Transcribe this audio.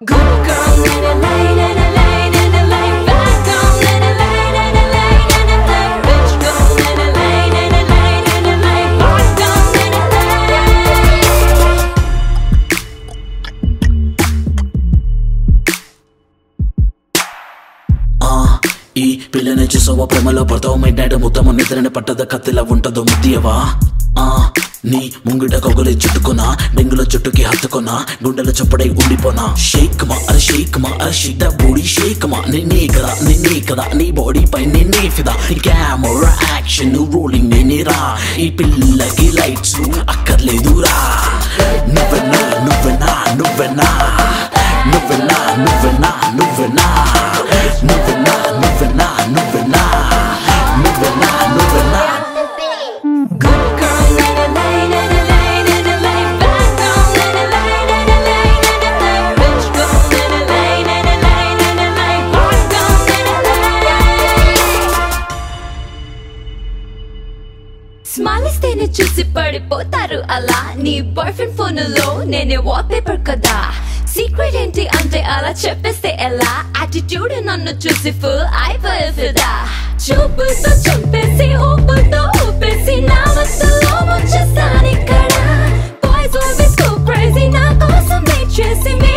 Good girl, let it lay, let it lay, let it lay. Bad girl, let it lay, let it lay, let it lay. Rich girl, let it lay, let it lay, let it lay. Bad girl, let it lay. ఈ పిల్లని చూసావా ప్రేమలో పడతావు mid night మొత్తం నిద్రని పట్టద కత్తిలా ఉంటదో ముద్దియవా నీ ముంగిట కొగలి చుట్టుకున్నా డెంగుల చుట్టుకి హత్తుకున్నా గుండెల చప్పుడై ఉండిపోనా షేక్ మా అరే షేక్ మా అరే షిట్ బూడీ షేక్ మా నిన్నే కదా నీ బాడీ పై నిన్నే ఫిదా కెమెరా యాక్షన్ రోలింగ్ నేనేరా ఈ పిల్లకి లైట్స్ అక్కర్లేదురా నువ్వెనా నువ్వెనా నువ్వెనా నువ్వెనా నువ్వెనా నువ్వెనా నువ్వెనా నువ్వెనా నువ్వెనా నువ్వెనా నువ్వెనా Good girl, let it lay, let it lay, let it lay. Bad girl, let it lay, let it lay, let it lay. Rich girl, let it lay, let it lay, let it lay. Bad girl, let it lay. Smile ఇస్తేనే చూసి పడిపోతారు అలా నీ boy friend ఫోన్లో నేనే wall paper కదా secret ఏంటి అంటే అలా చెప్పేస్తే ఎలా యాటిట్యూడ్ నన్ను చూసి ఫుల్ అయిపోయేదా చూపుతో చంపేసి ఊపుతో ఊపేసి నా వద్దలో వచ్చేసాను ఇక్కడ బాయ్స్ ఆల్వేస్ గో క్రేజీ నా కోసం వెయిట్ చేసి